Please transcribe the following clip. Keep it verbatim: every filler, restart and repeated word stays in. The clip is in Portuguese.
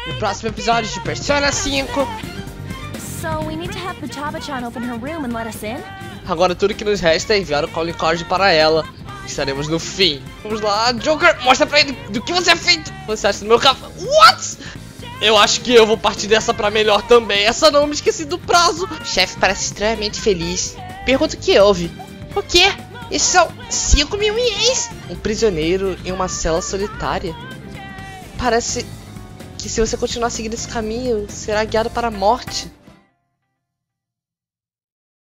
no próximo episódio de Persona cinco. So we need to have Futaba-chan open her room and let us in? Agora tudo que nos resta é enviar o calling card para ela. Estaremos no fim. Vamos lá, Joker, mostra pra ele do que você é feito. Você acha no meu café? What? Eu acho que eu vou partir dessa pra melhor também. Essa não, me esqueci do prazo. O chefe parece extremamente feliz. Pergunta o que houve. O quê? Esses são cinco mil ienes? Um prisioneiro em uma cela solitária. Parece que se você continuar seguindo esse caminho, será guiado para a morte.